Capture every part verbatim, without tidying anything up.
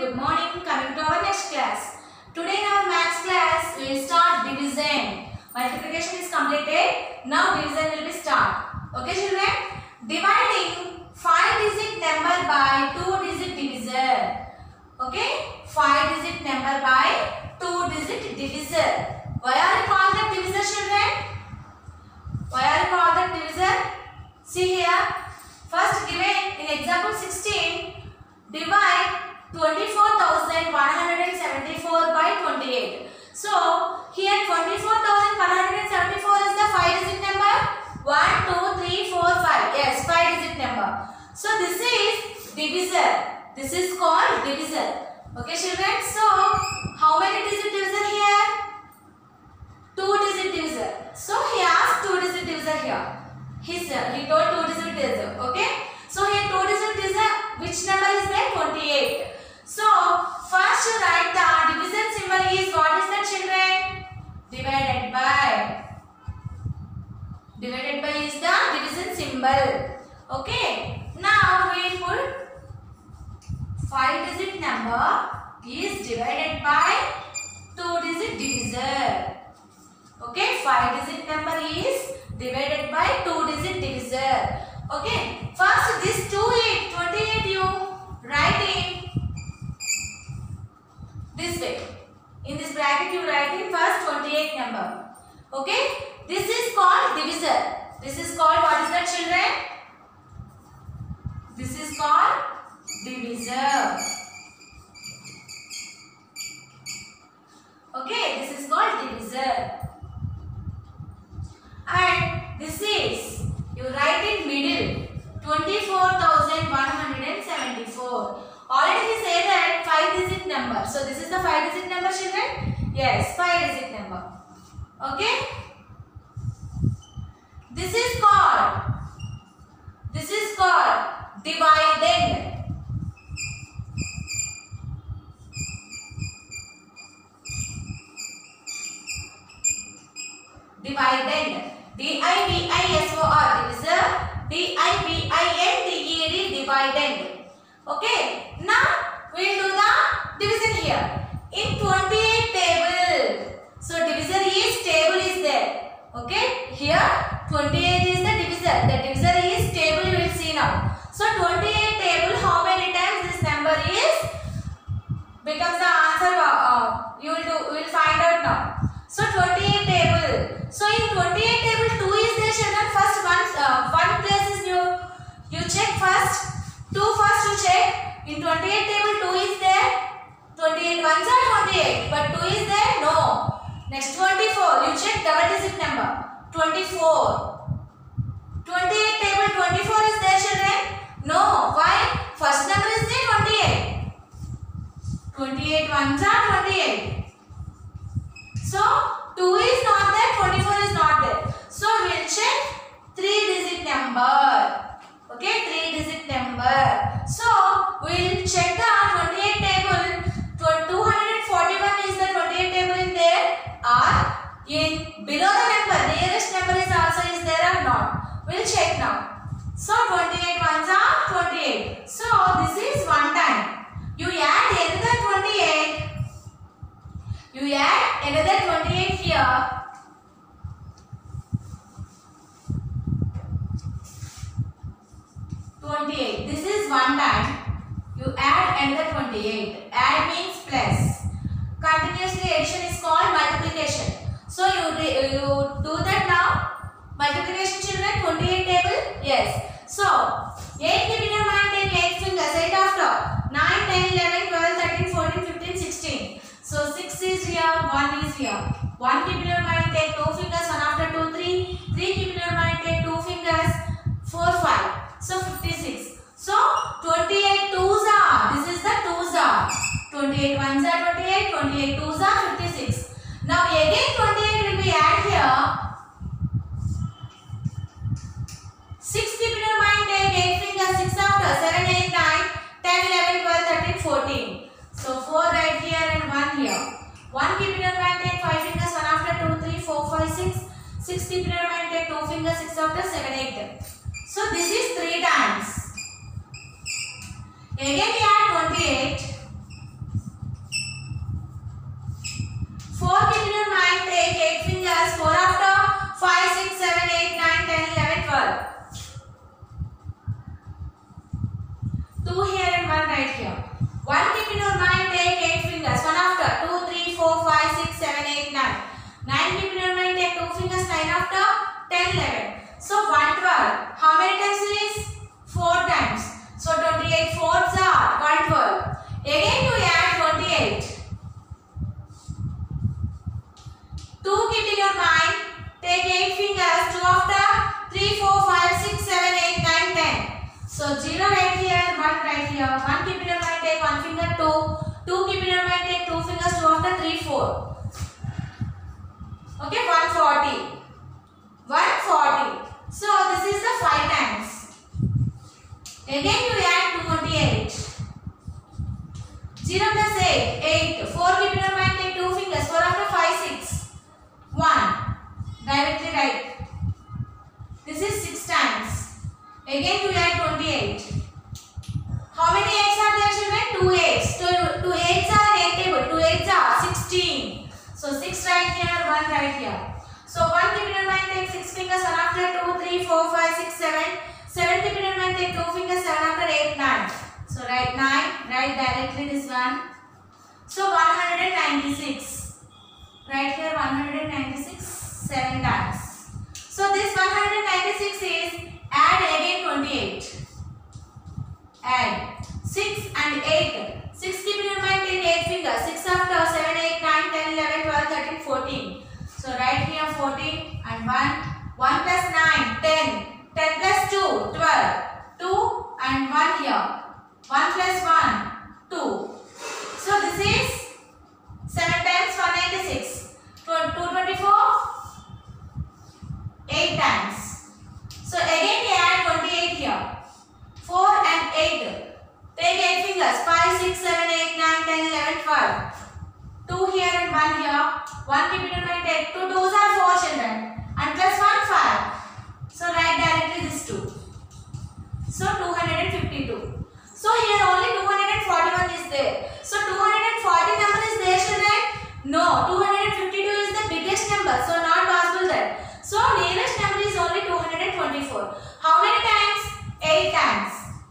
good morning. Coming to our next class. Today in our maths class, we will start division. Multiplication is completed. Now division will be start. Okay children? Dividing five digit number by two digit divisor. Okay? five digit number by two digit divisor. Why are you called the divisor children? Why are you called the divisor? See here. First given in example sixteen. Divide twenty-four thousand one hundred seventy-four by twenty-eight. So, here twenty-four thousand one hundred seventy-four is the five digit number. one, two, three, four, five. Yes, five digit number. So, this is divisor. This is called divisor. Okay, children. So, how many digit divisor here? two digit divisor. So, he asked two digit divisor here. He, he told two digit divisor. Okay. So, here two digit divisor. Which number is there? twenty-eight. So, first you write the division symbol is, what is that children? Divided by. Divided by is the division symbol. Okay. Now, we put five digit number is divided by two digit divisor. Okay. five digit number is divided by two digit divisor. Okay. First, this two, eight, twenty-eight you write in this way. In this bracket you write in first twenty-eight number. Okay. This is called divisor. This is called, what is that children? This is called divisor. Okay. This is called divisor. And this is, you write in middle. twenty-four thousand one hundred seventy-four. Already he said that five digit number. So this is the five digit number children? Yes, five digit number. Okay. This is called, this is called dividend. Dividend. D I V I S O R, divisor. D I V I N D E D, dividend. Okay. Now, we will do the division here. In twenty-eight table. So, divisor is, table is there. Okay. Here, twenty-eight is the divisor. The divisor is table, you will see now. So, twenty-eight table, how many times this number is? Becomes the answer. Uh, you will do, we will find out now. So, twenty-eight table. So, in twenty-eight table, two is there children. First, one, uh, one place is new. You check first. two first you check. In twenty-eight table, two is there. twenty-eight ones are twenty-eight. But two is there? No. Next, twenty-four. You check double digit number. twenty-four. twenty-eight table, twenty-four is there children? No. Why? First number is there, twenty-eight. twenty-eight ones are twenty-eight. So, two is not there, twenty-four is not there. So, we will check three digit number. Okay, three digit number. So, we will check the twenty-eight table. two hundred forty-one is the twenty-eight table in there, or in below the number, nearest number is also is there or not. We will check now. So, twenty-eight ones are twenty-eight. So, this is one time. You add another twenty-eight. You add another twenty-eight here. twenty-eight. This is one time. You add another twenty-eight. Add means plus. Continuously addition is called multiplication. So you you do that now. Multiplication children, twenty-eight table. Yes. So eight keep in your mind. Take eight fingers. eight after. nine, ten, eleven, twelve, thirteen, fourteen, fifteen, sixteen. So six is here, one is here. one keep in your mind, take two fingers, one after two, three. three keep in your mind, take two fingers, four, five. So fifty-six. So twenty-eight twos are, this is the twos are. twenty-eight ones are twenty-eight, twenty-eight twos are fifty-six. Now again twenty-eight will be add here. six keep in your mind, take eight fingers, six after, seven, eight, nine, ten, eleven, twelve, thirteen, fourteen. So four right here and one here. one keep in your mind, take five fingers, one after two, three, four, five, six. six keep in your mind, take two fingers, six after, seven, eight. So this is three times. Again we add twenty-eight. So zero right here, one right here. one keep in your mind, take one finger, two. two keep in your mind, take two fingers, two after three, four. Okay, one forty. one forty. So this is the five times. Again you add two twenty-eight. zero plus eight, eight. four keep in your mind, take two fingers, four after five, six. one. Directly write. This is six times. Again you add twenty-eight. How many eights are there, children? two eights. Two, two eights are in eight table. two eights are sixteen. So six right here, one right here. So one keep in your mind, take six fingers, one after two, three, four, five, six, seven. seven keep in your mind, take two fingers, seven after eight, nine. So write nine, write directly this one. So one hundred ninety-six. Right here one hundred ninety-six, seven times. So this one hundred ninety-six is add again twenty-eight. Add six and eight. six keep in your mind, take eight fingers. six after seven, eight, nine, ten, eleven, twelve, thirteen, fourteen. So write here fourteen and one. one plus nine, ten. ten plus two, twelve. two and one here. one plus one, two. So this is seven times one hundred ninety-six. two hundred twenty-four, eight times. So again we add twenty-eight here. four and eight. Take eight fingers. five, six, seven, eight, nine, ten, eleven, twelve. two here and one here. one keep in your mind, take two twos are four, children. And plus one, five. So write directly this two. So two hundred fifty-two. So here only two hundred forty-one is there. So two hundred forty number is there, children? No, two hundred fifty-two is the biggest number. So not possible that. So nearest number is only two hundred twenty-four. How many times? eight times.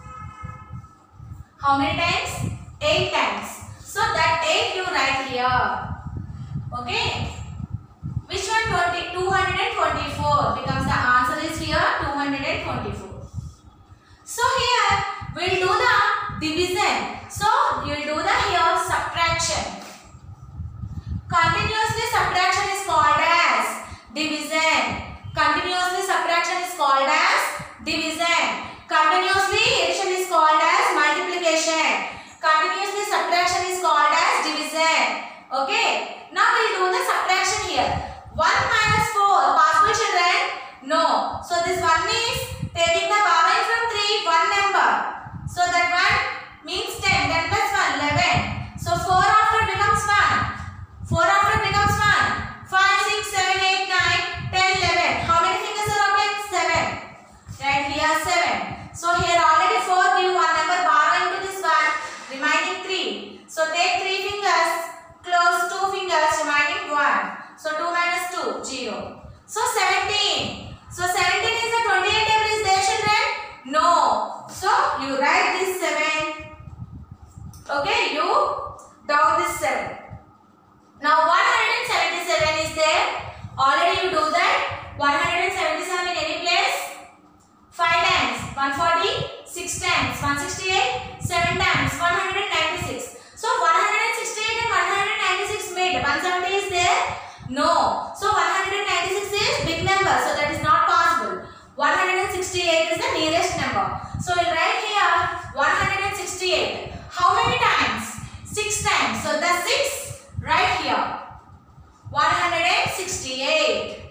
How many times? eight times. So that eight you write here. Okay. Which one? twenty, two hundred twenty-four becomes the answer is here two hundred twenty-four. So here we will do the division. So you will do the here subtraction. Continuously subtraction is called as division. Continuously subtraction is called as division. Continuously addition is called as multiplication. Continuously subtraction is called as division. Okay. Now we will do the subtraction here. one minus four. Possible, children? No. So this one is taking the borrowing from three, one number. So that one means ten. ten plus one, eleven. So four after becomes one. four after becomes one. five, six, seven, eight, nine, ten, eleven. How many fingers are open? seven. Right here seven. So here already four give one number borrowing to this one. Remaining three. So take three fingers. Close two fingers. Remaining one. So two minus two, zero. So seventeen. So seventeen is the twenty-eight table is there, children? No. So you write this seven. Okay, you down this seven. Now one hundred seventy-seven is there. Already you do that. one hundred seventy-seven in any place? five times. one forty. six times. one sixty-eight. seven times. one hundred ninety-six. So one hundred sixty-eight and one hundred ninety-six made. one seventy is there? No. So one hundred ninety-six is big number. So that is not possible. one hundred sixty-eight is the nearest number. So we write here one hundred sixty-eight. How many times? six times. So the six right here. one hundred sixty-eight.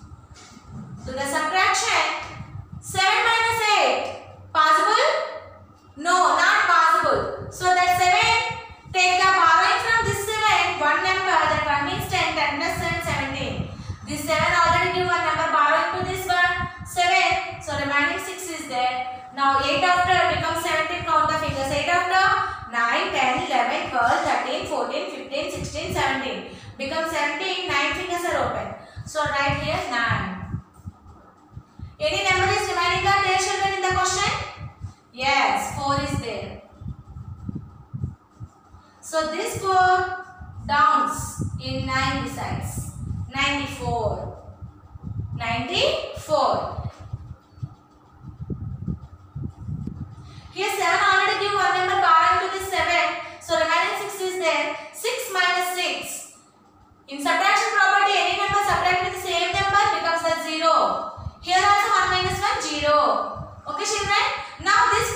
To the subtraction. seven minus eight. Possible? No, not possible. So that seven. Take the borrowing from this seven, one number, that one means ten, ten plus seven, seventeen. This seven already give one number borrowing to this one, seven. So remaining six is there. Now eight after becomes seventeen, count the fingers. eight after nine, ten, eleven, twelve, thirteen, fourteen, fifteen, sixteen, seventeen. Becomes seventeen, nine fingers are open. So write here nine. Any number is remaining there, children, in the question? Yes, four is there. So this four downs in nine besides. ninety-four. ninety-four. Here seven already give one number borrowing to this seven. So remaining six is there. six minus six. In subtraction property, any number subtracted with the same number becomes a zero. Here also one minus one, zero. Okay, children? Now this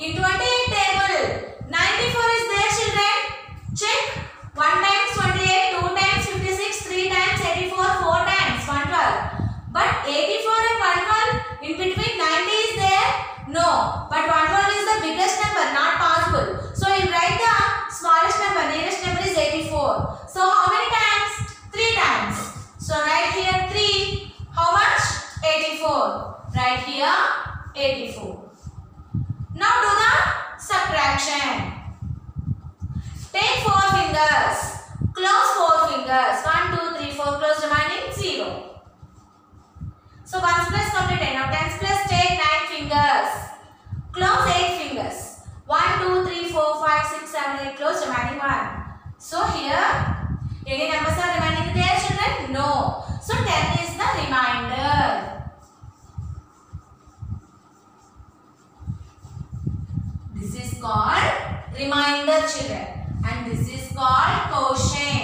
In twenty-eight table, ninety-four is there, children. Check. one times twenty-eight, two times fifty-six, three times eighty-four, four times one hundred twelve. But eighty-four and one hundred twelve, in between ninety is there? No. But one hundred twelve is the biggest number, not possible. So you write the smallest number, nearest number is eighty-four. So how many times? three times. So write here three. How much? eighty-four. Write here eighty-four. Now do the subtraction. Take four fingers. Close four fingers. one, two, three, four. Close remaining zero. So ones plus completed. Now tens plus take nine fingers. Close eight fingers. one, two, three, four, five, six, seven, eight. Close remaining one. So here, any numbers are remaining there, children? No. So ten is the remainder. This is called remainder, children. And this is called quotient.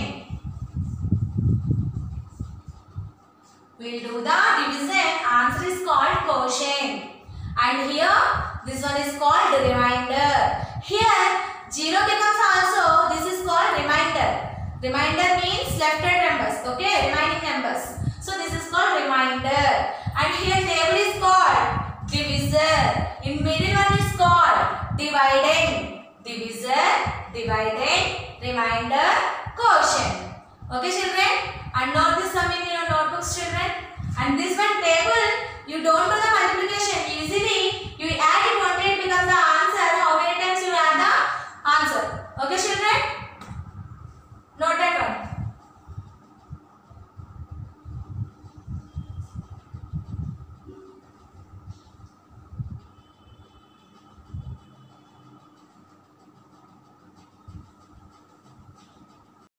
We'll do the division. Answer is called quotient. And here, this one is called remainder. Here, zero becomes also, this is called remainder. Remainder means left-hand numbers. Okay, remaining numbers. So this is called remainder. And here table is called divisor. In middle one is called dividend. Divisor, dividend, remainder, quotient. Okay, children? And note this sum in your notebooks, children.